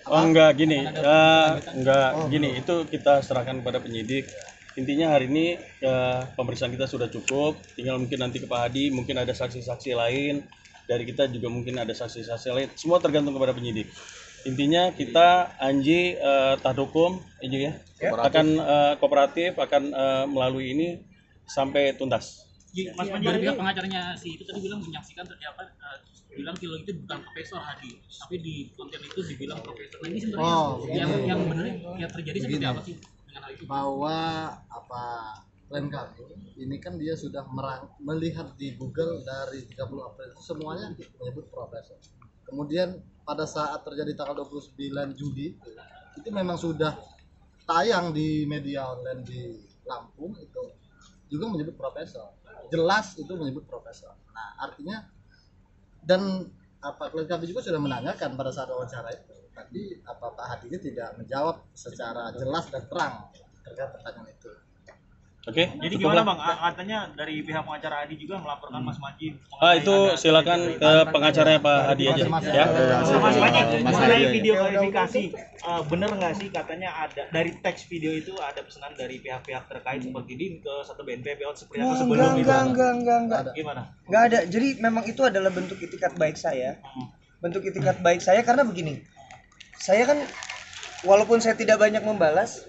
Oh enggak gini, enggak gini, itu kita serahkan kepada penyidik. Intinya hari ini pemeriksaan kita sudah cukup, tinggal mungkin nanti ke Pak Hadi, mungkin ada saksi-saksi lain, dari kita juga mungkin ada saksi-saksi lain, semua tergantung kepada penyidik. Intinya kita Anji taat hukum, Anji ya, akan kooperatif, akan melalui ini sampai tuntas. Mas Panji, dari pihak pengacaranya si itu tadi bilang menyaksikan ternyata bilang kalau itu bukan Profesor Hadi, tapi di konten itu dibilang profesor. Nah ini sebenarnya yang benar yang terjadi seperti apa sih dengan hal itu? Bahwa klien kami ini kan dia sudah melihat di Google dari 30 April itu semuanya menyebut profesor. Kemudian pada saat terjadi tanggal 29 Juli itu memang sudah tayang di media online di Lampung itu juga menyebut profesor. Jelas itu menyebut profesor. Nah, artinya dan klien kami juga sudah menanyakan pada saat wawancara itu. Tapi Pak Hadi tidak menjawab secara jelas dan terang terkait pertanyaan itu. Oke. Jadi gimana Bang? Katanya dari pihak pengacara Hadi juga melaporkan Mas Panji. Itu silakan ke pengacaranya Pak Hadi aja ya. Mas Panji, mengenai video klarifikasi, bener nggak sih katanya ada dari teks video itu ada pesanan dari pihak-pihak terkait seperti DIN ke satu BNPB seperti apa sebelum itu? Enggak. Gimana? Enggak ada. Jadi memang itu adalah bentuk itikat baik saya. Bentuk itikat baik saya karena begini. Saya kan walaupun saya tidak banyak membalas.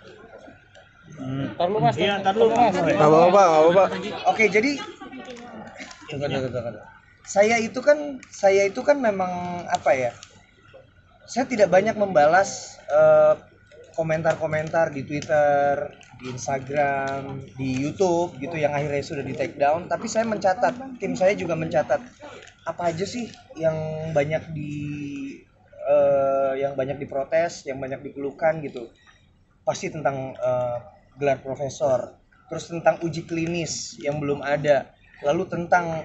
Ntar lu Mas. Iya, ntar lu Mas. Apa. Oke, jadi saya itu kan memang apa ya? Saya tidak banyak membalas komentar-komentar di Twitter, di Instagram, di YouTube gitu yang akhirnya sudah di take down, tapi saya mencatat, tim saya juga mencatat apa aja sih yang banyak diprotes, yang banyak dikeluhkan gitu. Pasti tentang gelar profesor, terus tentang uji klinis yang belum ada, lalu tentang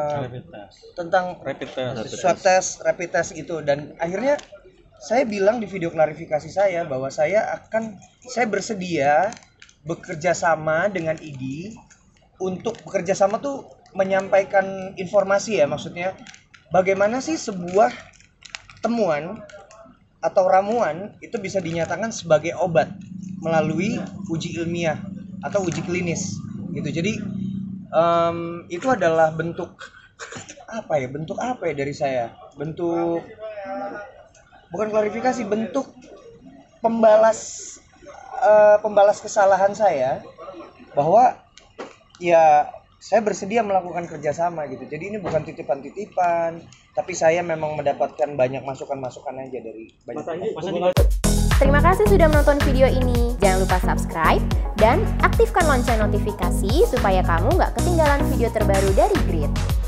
swab test, rapid test gitu. Dan akhirnya saya bilang di video klarifikasi saya bahwa saya bersedia bekerja sama dengan ID untuk bekerja sama tuh menyampaikan informasi ya, maksudnya bagaimana sih sebuah temuan atau ramuan itu bisa dinyatakan sebagai obat melalui uji ilmiah atau uji klinis gitu. Jadi itu adalah bentuk apa ya dari saya, bentuk bukan klarifikasi, bentuk pembalas kesalahan saya bahwa ya saya bersedia melakukan kerjasama gitu. Jadi ini bukan titipan-titipan, tapi saya memang mendapatkan banyak masukan-masukan aja dari banyak. Terima kasih sudah menonton video ini. Jangan lupa subscribe dan aktifkan lonceng notifikasi supaya kamu nggak ketinggalan video terbaru dari Grid.